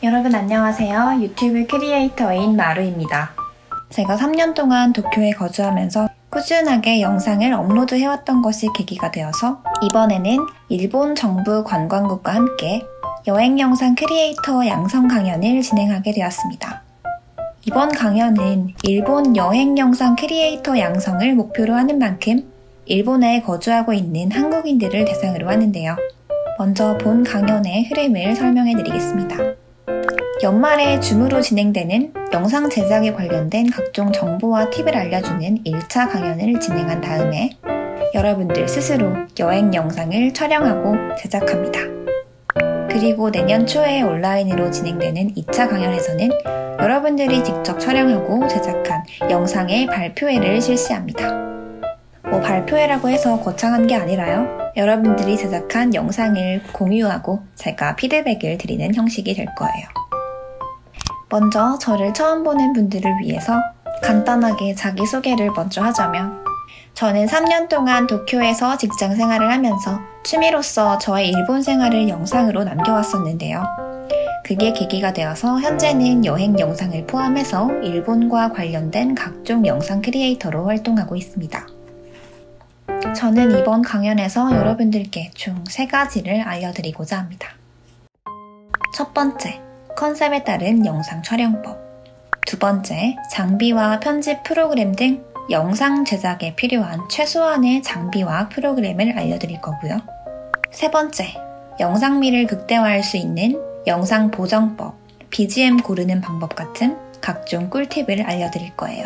여러분 안녕하세요. 유튜브 크리에이터인 마루입니다. 제가 3년 동안 도쿄에 거주하면서 꾸준하게 영상을 업로드해왔던 것이 계기가 되어서 이번에는 일본 정부 관광국과 함께 여행 영상 크리에이터 양성 강연을 진행하게 되었습니다. 이번 강연은 일본 여행 영상 크리에이터 양성을 목표로 하는 만큼 일본에 거주하고 있는 한국인들을 대상으로 하는데요. 먼저 본 강연의 흐름을 설명해 드리겠습니다. 연말에 줌으로 진행되는 영상 제작에 관련된 각종 정보와 팁을 알려주는 1차 강연을 진행한 다음에 여러분들 스스로 여행 영상을 촬영하고 제작합니다. 그리고 내년 초에 온라인으로 진행되는 2차 강연에서는 여러분들이 직접 촬영하고 제작한 영상의 발표회를 실시합니다. 발표회라고 해서 거창한 게 아니라요. 여러분들이 제작한 영상을 공유하고 제가 피드백을 드리는 형식이 될 거예요. 먼저 저를 처음 보는 분들을 위해서 간단하게 자기소개를 먼저 하자면 저는 3년 동안 도쿄에서 직장 생활을 하면서 취미로서 저의 일본 생활을 영상으로 남겨왔었는데요. 그게 계기가 되어서 현재는 여행 영상을 포함해서 일본과 관련된 각종 영상 크리에이터로 활동하고 있습니다. 저는 이번 강연에서 여러분들께 총 3가지를 알려드리고자 합니다. 첫 번째, 컨셉에 따른 영상 촬영법. 두 번째, 장비와 편집 프로그램 등 영상 제작에 필요한 최소한의 장비와 프로그램을 알려드릴 거고요. 세 번째, 영상미를 극대화할 수 있는 영상 보정법, BGM 고르는 방법 같은 각종 꿀팁을 알려드릴 거예요.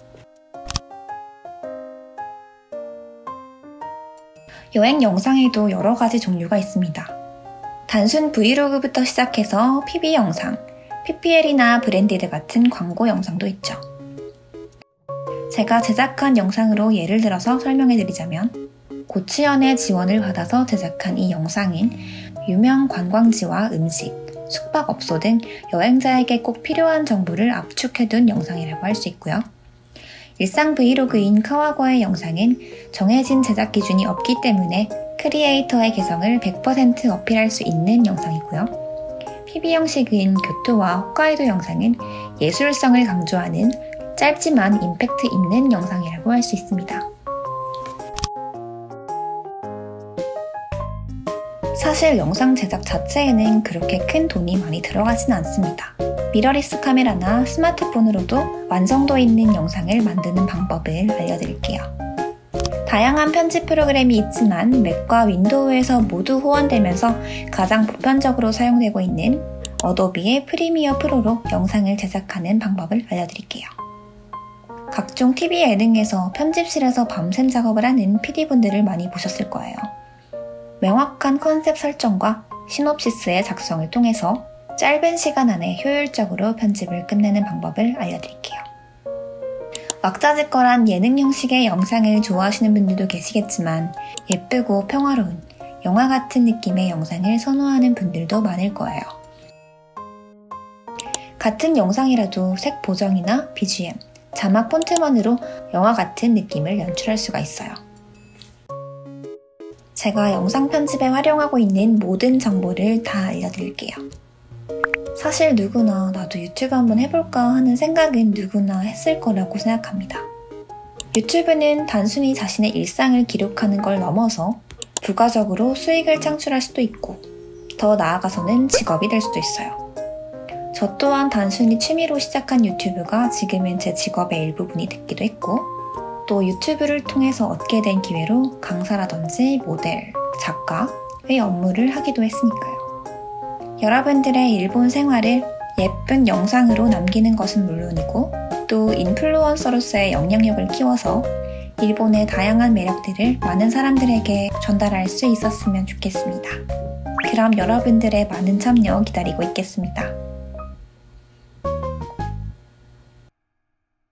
여행 영상에도 여러 가지 종류가 있습니다. 단순 브이로그부터 시작해서 PB 영상, PPL이나 브랜디드 같은 광고 영상도 있죠. 제가 제작한 영상으로 예를 들어서 설명해 드리자면 고치원의 지원을 받아서 제작한 이 영상은 유명 관광지와 음식, 숙박업소 등 여행자에게 꼭 필요한 정보를 압축해둔 영상이라고 할 수 있고요. 일상 브이로그인 카와고의 영상은 정해진 제작 기준이 없기 때문에 크리에이터의 개성을 100% 어필할 수 있는 영상이고요. PB 형식인 교토와 홋카이도 영상은 예술성을 강조하는 짧지만 임팩트 있는 영상이라고 할 수 있습니다. 사실 영상 제작 자체에는 그렇게 큰 돈이 많이 들어가진 않습니다. 미러리스 카메라나 스마트폰으로도 완성도 있는 영상을 만드는 방법을 알려드릴게요. 다양한 편집 프로그램이 있지만 맥과 윈도우에서 모두 호환되면서 가장 보편적으로 사용되고 있는 어도비의 프리미어 프로로 영상을 제작하는 방법을 알려드릴게요. 각종 TV 예능에서 편집실에서 밤샘 작업을 하는 PD분들을 많이 보셨을 거예요. 명확한 컨셉 설정과 시놉시스의 작성을 통해서 짧은 시간 안에 효율적으로 편집을 끝내는 방법을 알려드릴게요. 왁자지껄한 예능 형식의 영상을 좋아하시는 분들도 계시겠지만 예쁘고 평화로운 영화 같은 느낌의 영상을 선호하는 분들도 많을 거예요. 같은 영상이라도 색 보정이나 BGM, 자막 폰트만으로 영화 같은 느낌을 연출할 수가 있어요. 제가 영상 편집에 활용하고 있는 모든 정보를 다 알려드릴게요. 사실 누구나 나도 유튜브 한번 해볼까 하는 생각은 누구나 했을 거라고 생각합니다. 유튜브는 단순히 자신의 일상을 기록하는 걸 넘어서 부가적으로 수익을 창출할 수도 있고 더 나아가서는 직업이 될 수도 있어요. 저 또한 단순히 취미로 시작한 유튜브가 지금은 제 직업의 일부분이 됐기도 했고 또 유튜브를 통해서 얻게 된 기회로 강사라든지 모델, 작가의 업무를 하기도 했으니까요. 여러분들의 일본 생활을 예쁜 영상으로 남기는 것은 물론이고 또 인플루언서로서의 영향력을 키워서 일본의 다양한 매력들을 많은 사람들에게 전달할 수 있었으면 좋겠습니다. 그럼 여러분들의 많은 참여 기다리고 있겠습니다.